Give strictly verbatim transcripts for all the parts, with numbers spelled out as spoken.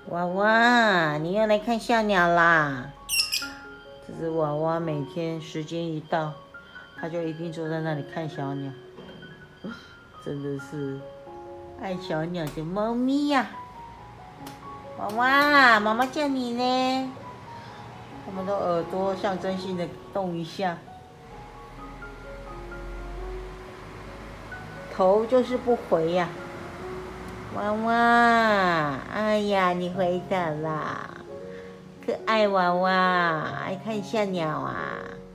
娃娃，你又来看小鸟啦！这只娃娃每天时间一到，它就一定坐在那里看小鸟，真的是爱小鸟的猫咪呀、啊！娃娃，妈妈叫你呢。它们的耳朵象征性的动一下，头就是不回呀、啊。娃娃，哎呀，你回来啦！可爱娃娃，爱看小鸟啊！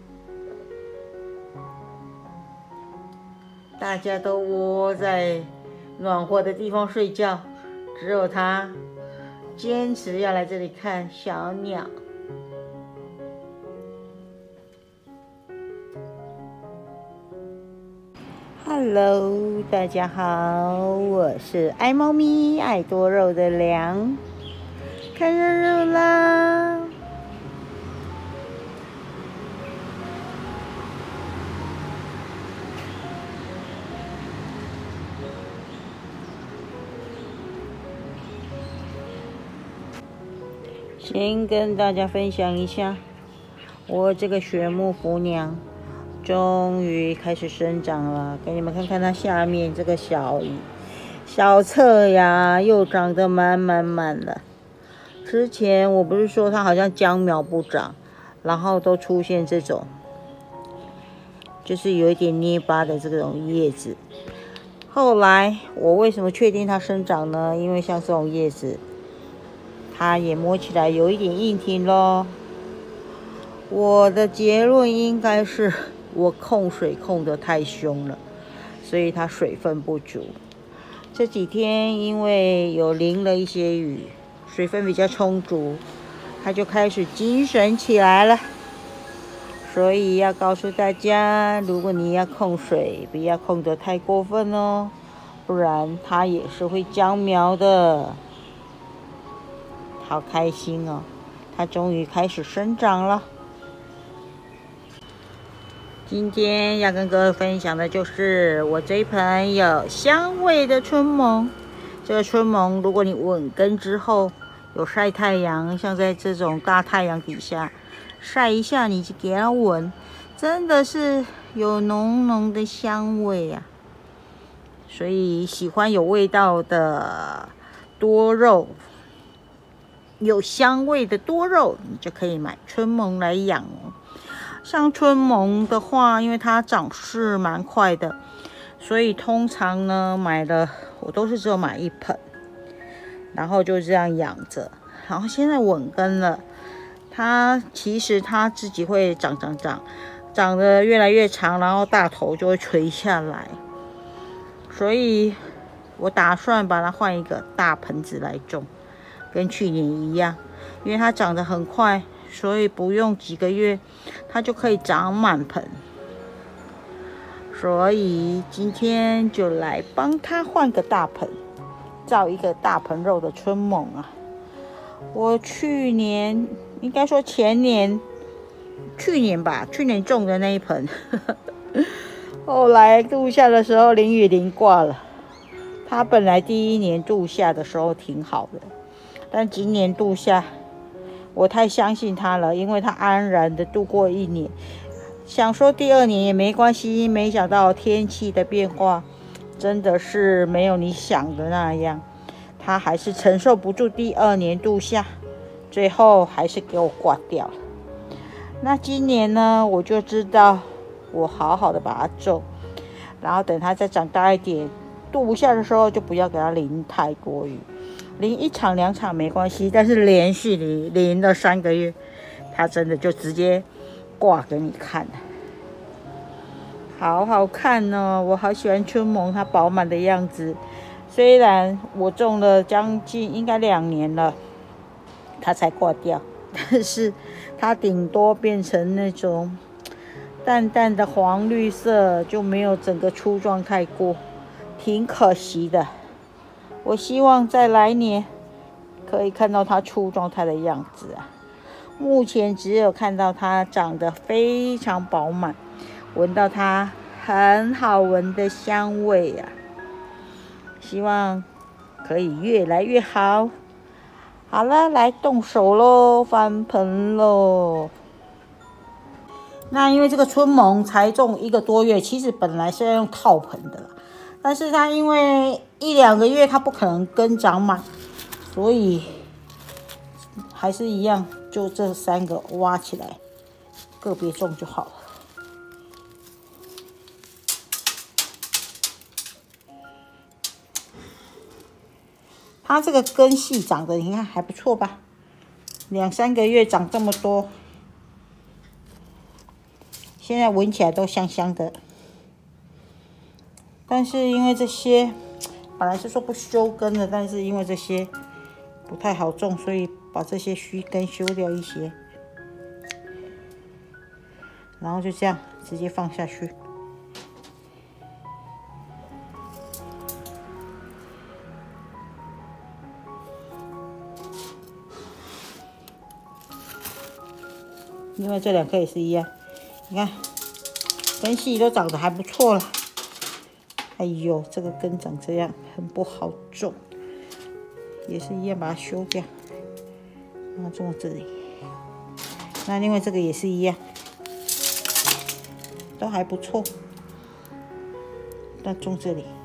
大家都窝在暖和的地方睡觉，只有他坚持要来这里看小鸟。Hello， 大家好，我是爱猫咪爱多肉的梁，看肉肉啦！先跟大家分享一下，我这个雪木福娘终于开始生长了，给你们看看它下面这个小小侧芽又长得满满满了。之前我不是说它好像姜苗不长，然后都出现这种，就是有一点捏巴的这种叶子。后来我为什么确定它生长呢？因为像这种叶子，它也摸起来有一点硬挺咯。我的结论应该是我控水控得太凶了，所以它水分不足。这几天因为有淋了一些雨，水分比较充足，它就开始精神起来了。所以要告诉大家，如果你要控水，不要控得太过分哦，不然它也是会僵苗的。好开心哦，它终于开始生长了。今天要跟各位分享的就是我这一盆有香味的春萌。这个春萌，如果你稳根之后有晒太阳，像在这种大太阳底下晒一下，你就给它闻，真的是有浓浓的香味啊！所以喜欢有味道的多肉，有香味的多肉，你就可以买春萌来养哦。像春萌的话，因为它长势蛮快的，所以通常呢买了我都是只有买一盆，然后就这样养着。然后现在稳根了，它其实它自己会长长长，长得越来越长，然后大头就会垂下来。所以我打算把它换一个大盆子来种，跟去年一样，因为它长得很快。所以不用几个月，它就可以长满盆。所以今天就来帮它换个大盆，造一个大盆肉的春萌啊！我去年应该说前年，去年吧，去年种的那一盆，后来度夏的时候淋雨淋挂了。它本来第一年度夏的时候挺好的，但今年度夏。我太相信他了，因为他安然的度过一年，想说第二年也没关系，没想到天气的变化真的是没有你想的那样，他还是承受不住第二年度夏，最后还是给我挂掉了。那今年呢，我就知道我好好的把它种，然后等它再长大一点，度夏的时候就不要给它淋太多雨。淋一场两场没关系，但是连续淋淋了三个月，它真的就直接挂给你看了，好好看哦！我好喜欢春萌它饱满的样子。虽然我种了将近应该两年了，它才挂掉，但是它顶多变成那种淡淡的黄绿色，就没有整个出状态过，挺可惜的。我希望在来年可以看到它出状态的样子啊！目前只有看到它长得非常饱满，闻到它很好闻的香味啊！希望可以越来越好。 好了，来动手喽，翻盆喽。那因为这个春萌才种一个多月，其实本来是要用套盆的啦，但是它因为一两个月它不可能根长满，所以还是一样，就这三个挖起来，个别种就好了。它这个根系长得，你看还不错吧？两三个月长这么多，现在闻起来都香香的。但是因为这些本来是说不修根的，但是因为这些不太好种，所以把这些须根修掉一些，然后就这样直接放下去。另外这两颗也是一样，你看根系都长得还不错了。哎呦，这个根长这样很不好种，也是一样把它修掉，然后种这里。那另外这个也是一样，都还不错，那种这里。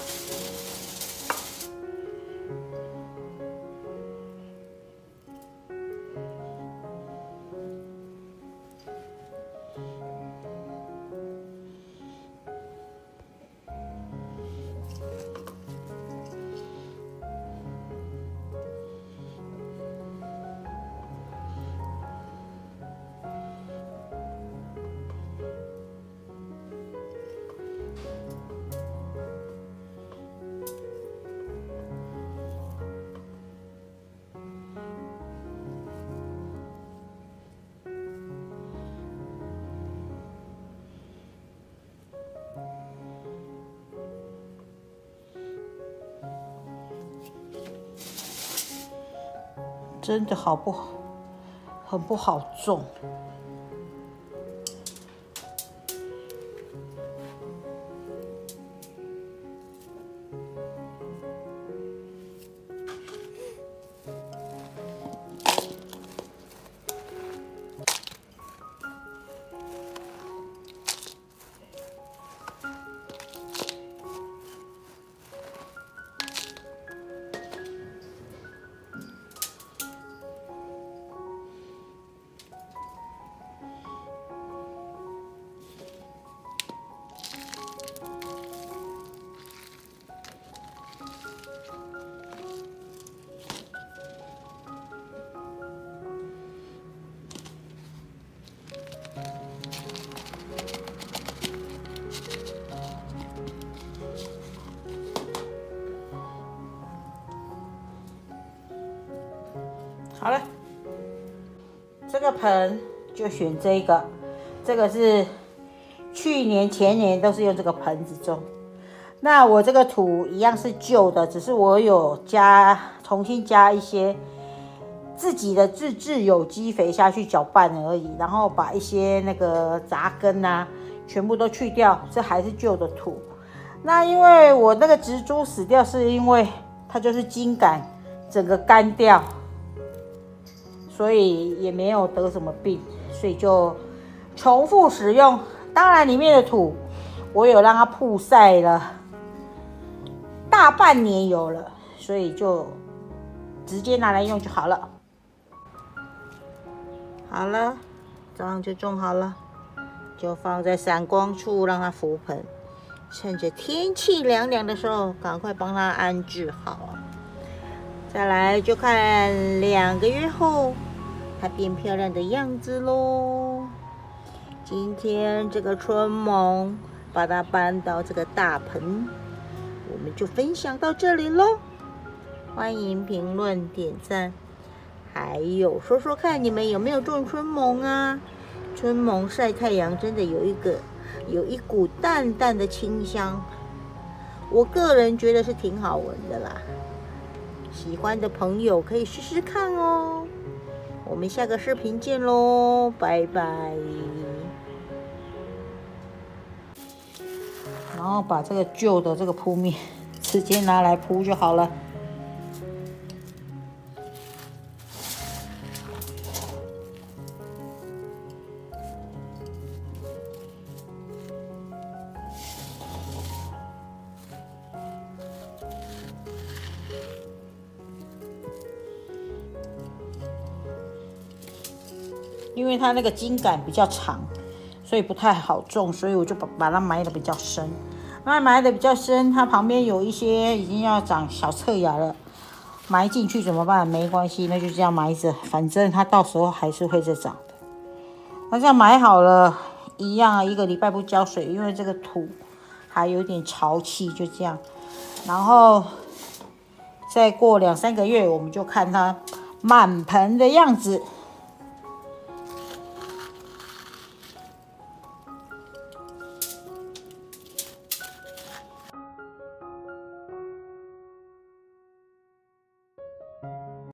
真的好不好，很不好种。好了，这个盆就选这个，这个是去年前年都是用这个盆子种。那我这个土一样是旧的，只是我有加重新加一些自己的自制有机肥下去搅拌而已，然后把一些那个杂根啊全部都去掉，这还是旧的土。那因为我那个植株死掉，是因为它就是茎秆整个干掉，所以也没有得什么病，所以就重复使用。当然里面的土我有让它曝晒了大半年有了，所以就直接拿来用就好了。好了，这样就种好了，就放在闪光处让它浮盆，趁着天气凉凉的时候赶快帮它安置好。再来就看两个月后它变漂亮的样子咯。今天这个春萌把它搬到这个大盆，我们就分享到这里咯。欢迎评论点赞，还有说说看你们有没有种春萌啊？春萌晒太阳真的有一个有一股淡淡的清香，我个人觉得是挺好闻的啦。喜欢的朋友可以试试看哦。我们下个视频见咯，拜拜。然后把这个旧的这个铺面直接拿来铺就好了。 因为它那个茎杆比较长，所以不太好种，所以我就把把它埋的比较深。那埋的比较深，它旁边有一些已经要长小侧芽了，埋进去怎么办？没关系，那就这样埋着，反正它到时候还是会再长的。那这样埋好了，一样一个礼拜不浇水，因为这个土还有点潮气，就这样。然后再过两三个月，我们就看它满盆的样子。